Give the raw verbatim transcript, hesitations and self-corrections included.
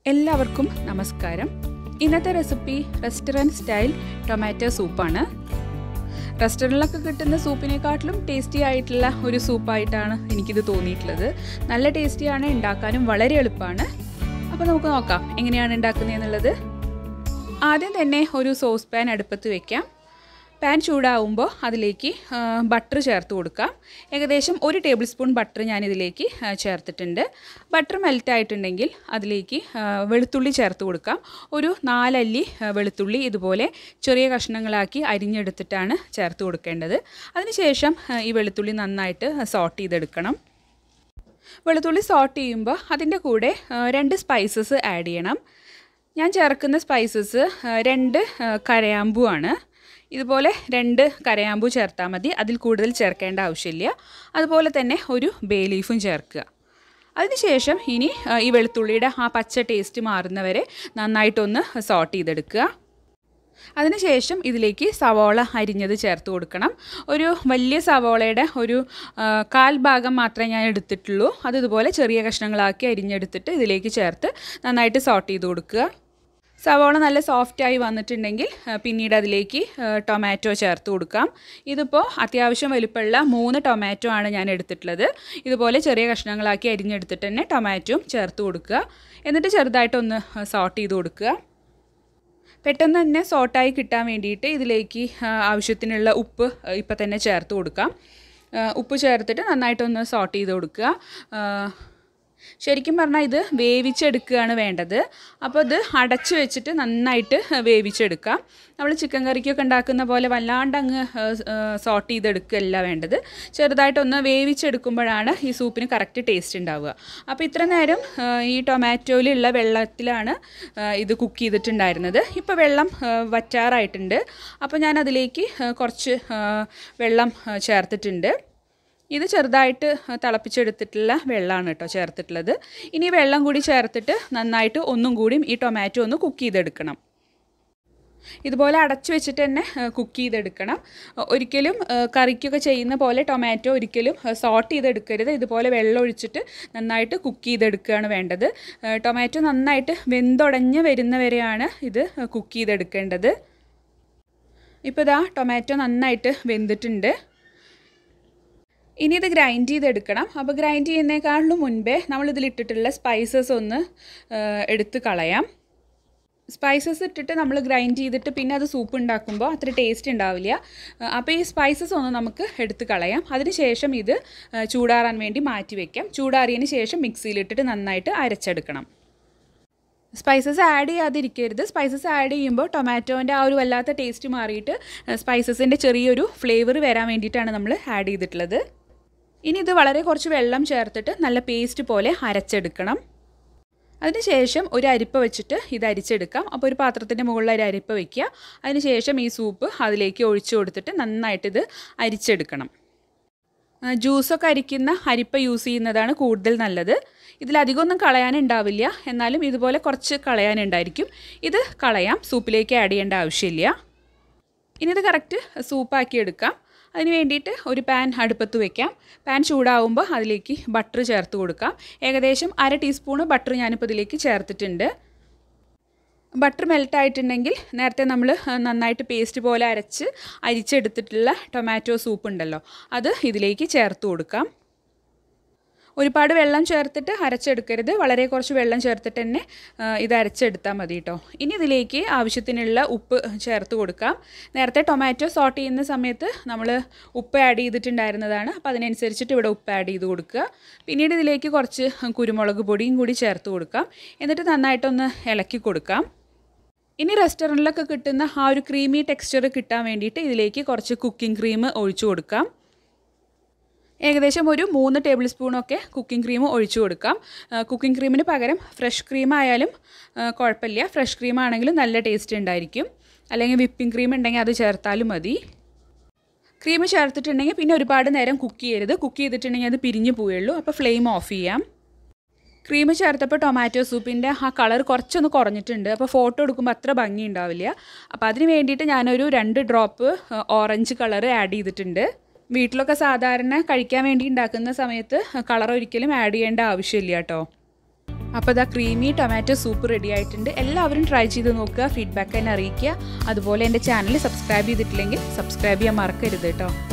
എല്ലാവർക്കും നമസ്കാരം. ഇന്നത്തെ റെസിപ്പി റെസ്റ്റോറൻറ്റ് സ്റ്റൈൽ ടൊമാറ്റോ സൂപ്പാണ്. റെസ്റ്റോറൻറ്റിലൊക്കെ കിട്ടുന്ന സൂപ്പിനെക്കാട്ടിലും ടേസ്റ്റി ആയിട്ടുള്ള ഒരു സൂപ്പായിട്ടാണ് എനിക്കിത് തോന്നിയിട്ടുള്ളത്. നല്ല ടേസ്റ്റിയാണ്, ഉണ്ടാക്കാനും വളരെ എളുപ്പമാണ്. അപ്പോൾ നമുക്ക് നോക്കാം എങ്ങനെയാണ് ഉണ്ടാക്കുന്നതെന്നുള്ളത്. ആദ്യം തന്നെ ഒരു സോസ് പാൻ അടുപ്പത്ത് വയ്ക്കാം. പാൻ ചൂടാവുമ്പോൾ അതിലേക്ക് ബട്ടർ ചേർത്ത് കൊടുക്കാം. ഏകദേശം ഒരു ടേബിൾ സ്പൂൺ ബട്ടർ ഞാനിതിലേക്ക് ചേർത്തിട്ടുണ്ട്. ബട്ടർ മെൽറ്റായിട്ടുണ്ടെങ്കിൽ അതിലേക്ക് വെളുത്തുള്ളി ചേർത്ത് കൊടുക്കാം. ഒരു നാലല്ലി വെളുത്തുള്ളി ഇതുപോലെ ചെറിയ കഷ്ണങ്ങളാക്കി അരിഞ്ഞെടുത്തിട്ടാണ് ചേർത്ത് കൊടുക്കേണ്ടത്. അതിനുശേഷം ഈ വെളുത്തുള്ളി നന്നായിട്ട് സോട്ട് ചെയ്തെടുക്കണം. വെളുത്തുള്ളി സോട്ട് ചെയ്യുമ്പോൾ അതിൻ്റെ കൂടെ രണ്ട് സ്പൈസസ് ആഡ് ചെയ്യണം. ഞാൻ ചേർക്കുന്ന സ്പൈസസ് രണ്ട് കരയാമ്പൂ ആണ്. ഇതുപോലെ രണ്ട് കരയാമ്പൂ ചേർത്താൽ മതി, അതിൽ കൂടുതൽ ചേർക്കേണ്ട ആവശ്യമില്ല. അതുപോലെ തന്നെ ഒരു ബേ ലീഫും ചേർക്കുക. അതിനുശേഷം ഇനി ഈ വെളുത്തുള്ളിയുടെ ആ പച്ച ടേസ്റ്റ് മാറുന്നവരെ നന്നായിട്ടൊന്ന് സോട്ട് ചെയ്തെടുക്കുക. അതിനുശേഷം ഇതിലേക്ക് സവോള അരിഞ്ഞത് ചേർത്ത് കൊടുക്കണം. ഒരു വലിയ സവോളയുടെ ഒരു കാൽ ഭാഗം മാത്രമേ ഞാൻ എടുത്തിട്ടുള്ളൂ. അത് ഇതുപോലെ ചെറിയ കഷ്ണങ്ങളാക്കി അരിഞ്ഞെടുത്തിട്ട് ഇതിലേക്ക് ചേർത്ത് നന്നായിട്ട് സോട്ട് ചെയ്ത് കൊടുക്കുക. സവോള നല്ല സോഫ്റ്റായി വന്നിട്ടുണ്ടെങ്കിൽ പിന്നീട് അതിലേക്ക് ടൊമാറ്റോ ചേർത്ത് കൊടുക്കാം. ഇതിപ്പോൾ അത്യാവശ്യം വലുപ്പമുള്ള മൂന്ന് ടൊമാറ്റോ ആണ് ഞാൻ എടുത്തിട്ടുള്ളത്. ഇതുപോലെ ചെറിയ കഷ്ണങ്ങളാക്കി അരിഞ്ഞെടുത്തിട്ട് തന്നെ ടൊമാറ്റോയും ചേർത്ത് കൊടുക്കുക. എന്നിട്ട് ചെറുതായിട്ടൊന്ന് സോട്ട് ചെയ്ത് കൊടുക്കുക. പെട്ടെന്ന് തന്നെ സോട്ടായി കിട്ടാൻ വേണ്ടിയിട്ട് ഇതിലേക്ക് ആവശ്യത്തിനുള്ള ഉപ്പ് ഇപ്പം തന്നെ ചേർത്ത് കൊടുക്കാം. ഉപ്പ് ചേർത്തിട്ട് നന്നായിട്ടൊന്ന് സോട്ട് ചെയ്ത് കൊടുക്കുക. ശരിക്കും പറഞ്ഞാൽ ഇത് വേവിച്ചെടുക്കുകയാണ് വേണ്ടത്. അപ്പോൾ ഇത് അടച്ച് വെച്ചിട്ട് നന്നായിട്ട് വേവിച്ചെടുക്കാം. നമ്മൾ ചിക്കൻ കറിക്കൊക്കെ ഉണ്ടാക്കുന്ന പോലെ വല്ലാണ്ട് അങ്ങ് സോട്ട് ചെയ്തെടുക്കുകയല്ല വേണ്ടത്. ചെറുതായിട്ടൊന്ന് വേവിച്ചെടുക്കുമ്പോഴാണ് ഈ സൂപ്പിന് കറക്റ്റ് ടേസ്റ്റ് ഉണ്ടാവുക. അപ്പോൾ ഇത്ര നേരം ഈ ടൊമാറ്റോയിലുള്ള വെള്ളത്തിലാണ് ഇത് കുക്ക് ചെയ്തിട്ടുണ്ടായിരുന്നത്. ഇപ്പോൾ വെള്ളം വറ്റാറായിട്ടുണ്ട്. അപ്പോൾ ഞാൻ അതിലേക്ക് കുറച്ച് വെള്ളം ചേർത്തിട്ടുണ്ട്. ഇത് ചെറുതായിട്ട് തിളപ്പിച്ചെടുത്തിട്ടുള്ള വെള്ളമാണ് കേട്ടോ ചേർത്തിട്ടുള്ളത്. ഇനി വെള്ളം കൂടി ചേർത്തിട്ട് നന്നായിട്ട് ഒന്നും കൂടി ഈ ടൊമാറ്റോ ഒന്ന് കുക്ക് ചെയ്തെടുക്കണം. ഇതുപോലെ അടച്ചു വെച്ചിട്ട് തന്നെ കുക്ക് ചെയ്തെടുക്കണം. ഒരിക്കലും കറിക്കൊക്കെ ചെയ്യുന്ന പോലെ ടൊമാറ്റോ ഒരിക്കലും സോട്ട് ചെയ്തെടുക്കരുത്. ഇതുപോലെ വെള്ളം ഒഴിച്ചിട്ട് നന്നായിട്ട് കുക്ക് ചെയ്തെടുക്കുകയാണ് വേണ്ടത്. ടൊമാറ്റോ നന്നായിട്ട് വെന്തുടഞ്ഞ് വരുന്നവരെയാണ് ഇത് കുക്ക് ചെയ്തെടുക്കേണ്ടത്. ഇപ്പോൾ ഇതാ ടൊമാറ്റോ നന്നായിട്ട് വെന്തിട്ടുണ്ട്. ഇനി ഇത് ഗ്രൈൻഡ് ചെയ്തെടുക്കണം. അപ്പോൾ ഗ്രൈൻഡ് ചെയ്യുന്നതിനേക്കാളും മുൻപേ നമ്മളിതിലിട്ടിട്ടുള്ള സ്പൈസസ് ഒന്ന് എടുത്ത് കളയാം. സ്പൈസസ് ഇട്ടിട്ട് നമ്മൾ ഗ്രൈൻഡ് ചെയ്തിട്ട് പിന്നെ അത് സൂപ്പ് ഉണ്ടാക്കുമ്പോൾ അത്ര ടേസ്റ്റ് ഉണ്ടാവില്ല. അപ്പോൾ ഈ സ്പൈസസ് ഒന്ന് നമുക്ക് എടുത്ത് കളയാം. അതിനുശേഷം ഇത് ചൂടാറാൻ വേണ്ടി മാറ്റി വയ്ക്കാം. ചൂടാറിയതിന് ശേഷം മിക്സിയിലിട്ടിട്ട് നന്നായിട്ട് അരച്ചെടുക്കണം. സ്പൈസസ് ആഡ് ചെയ്യാതിരിക്കരുത്. സ്പൈസസ് ആഡ് ചെയ്യുമ്പോൾ ടൊമാറ്റോൻ്റെ ആ ഒരു വല്ലാത്ത ടേസ്റ്റ് മാറിയിട്ട് സ്പൈസസിൻ്റെ ചെറിയൊരു ഫ്ലേവർ വരാൻ വേണ്ടിയിട്ടാണ് നമ്മൾ ആഡ് ചെയ്തിട്ടുള്ളത്. ഇനി ഇത് വളരെ കുറച്ച് വെള്ളം ചേർത്തിട്ട് നല്ല പേസ്റ്റ് പോലെ അരച്ചെടുക്കണം. അതിനുശേഷം ഒരു അരിപ്പ വെച്ചിട്ട് ഇത് അരിച്ചെടുക്കാം. അപ്പോൾ ഒരു പാത്രത്തിൻ്റെ മുകളിൽ ഒരു അരിപ്പ വയ്ക്കുക. അതിനുശേഷം ഈ സൂപ്പ് അതിലേക്ക് ഒഴിച്ചു കൊടുത്തിട്ട് നന്നായിട്ടിത് അരിച്ചെടുക്കണം. ജ്യൂസൊക്കെ അരിക്കുന്ന അരിപ്പ യൂസ് ചെയ്യുന്നതാണ് കൂടുതൽ നല്ലത്. ഇതിലധികമൊന്നും കളയാനുണ്ടാവില്ല, എന്നാലും ഇതുപോലെ കുറച്ച് കളയാനുണ്ടായിരിക്കും. ഇത് കളയാം, സൂപ്പിലേക്ക് ആഡ് ചെയ്യേണ്ട ആവശ്യമില്ല. ഇനി ഇത് കറക്റ്റ് സൂപ്പാക്കി എടുക്കാം. അതിന് വേണ്ടിയിട്ട് ഒരു പാൻ അടുപ്പത്ത് വയ്ക്കാം. പാൻ ചൂടാവുമ്പോൾ അതിലേക്ക് ബട്ടർ ചേർത്ത് കൊടുക്കാം. ഏകദേശം അര ടീസ്പൂണ് ബട്ടർ ഞാനിപ്പോൾ ഇതിലേക്ക് ചേർത്തിട്ടുണ്ട്. ബട്ടർ മെൽട്ടായിട്ടുണ്ടെങ്കിൽ നേരത്തെ നമ്മൾ നന്നായിട്ട് പേസ്റ്റ് പോലെ അരച്ച് അരിച്ചെടുത്തിട്ടുള്ള ടൊമാറ്റോ സൂപ്പ് ഉണ്ടല്ലോ, അത് ഇതിലേക്ക് ചേർത്ത് കൊടുക്കാം. ഒരുപാട് വെള്ളം ചേർത്തിട്ട് അരച്ചെടുക്കരുത്. വളരെ കുറച്ച് വെള്ളം ചേർത്തിട്ട് തന്നെ ഇത് അരച്ചെടുത്താൽ മതി കേട്ടോ. ഇനി ഇതിലേക്ക് ആവശ്യത്തിനുള്ള ഉപ്പ് ചേർത്ത് കൊടുക്കാം. നേരത്തെ ടൊമാറ്റോ സോട്ട് ചെയ്യുന്ന സമയത്ത് നമ്മൾ ഉപ്പ് ആഡ് ചെയ്തിട്ടുണ്ടായിരുന്നതാണ്. അപ്പോൾ അതിനനുസരിച്ചിട്ട് ഇവിടെ ഉപ്പ് ആഡ് ചെയ്ത് കൊടുക്കുക. പിന്നീട് ഇതിലേക്ക് കുറച്ച് കുരുമുളക് പൊടിയും കൂടി ചേർത്ത് കൊടുക്കാം. എന്നിട്ട് നന്നായിട്ടൊന്ന് ഇളക്കി കൊടുക്കാം. ഇനി റെസ്റ്റോറൻറ്റിലൊക്കെ കിട്ടുന്ന ആ ഒരു ക്രീമി ടെക്സ്ചർ കിട്ടാൻ വേണ്ടിയിട്ട് ഇതിലേക്ക് കുറച്ച് കുക്കിംഗ് ക്രീം ഒഴിച്ചു കൊടുക്കാം. ഏകദേശം ഒരു മൂന്ന് ടേബിൾ സ്പൂണൊക്കെ കുക്കിംഗ് ക്രീം ഒഴിച്ചു കൊടുക്കാം. കുക്കിംഗ് ക്രീമിന് പകരം ഫ്രഷ് ക്രീം ആയാലും കുഴപ്പമില്ല. ഫ്രഷ് ക്രീം ആണെങ്കിലും നല്ല ടേസ്റ്റ് ഉണ്ടായിരിക്കും. അല്ലെങ്കിൽ വിപ്പിംഗ് ക്രീം ഉണ്ടെങ്കിൽ അത് ചേർത്താലും മതി. ക്രീം ചേർത്തിട്ടുണ്ടെങ്കിൽ പിന്നെ ഒരുപാട് നേരം കുക്ക് ചെയ്യരുത്. കുക്ക് ചെയ്തിട്ടുണ്ടെങ്കിൽ അത് പിരിഞ്ഞു പോവുള്ളൂ. അപ്പോൾ ഫ്ലെയിം ഓഫ് ചെയ്യാം. ക്രീം ചേർത്തപ്പോൾ ടൊമാറ്റോ സൂപ്പിൻ്റെ ആ കളർ കുറച്ചൊന്ന് കുറഞ്ഞിട്ടുണ്ട്. അപ്പോൾ ഫോട്ടോ എടുക്കുമ്പോൾ അത്ര ഭംഗി ഉണ്ടാവില്ല. അപ്പോൾ അതിന് വേണ്ടിയിട്ട് ഞാനൊരു രണ്ട് ഡ്രോപ്പ് ഓറഞ്ച് കളർ ആഡ് ചെയ്തിട്ടുണ്ട്. വീട്ടിലൊക്കെ സാധാരണ കഴിക്കാൻ വേണ്ടി ഉണ്ടാക്കുന്ന സമയത്ത് കളർ ഒരിക്കലും ആഡ് ചെയ്യേണ്ട ആവശ്യമില്ല കേട്ടോ. അപ്പോൾ ഇതാ ക്രീമി ടൊമാറ്റോ സൂപ്പ് റെഡി ആയിട്ടുണ്ട്. എല്ലാവരും ട്രൈ ചെയ്ത് നോക്കുക, ഫീഡ്ബാക്ക് തന്നെ അറിയിക്കുക. അതുപോലെ എൻ്റെ ചാനൽ സബ്സ്ക്രൈബ് ചെയ്തിട്ടില്ലെങ്കിൽ സബ്സ്ക്രൈബ് ചെയ്യാൻ മറക്കരുത് കേട്ടോ.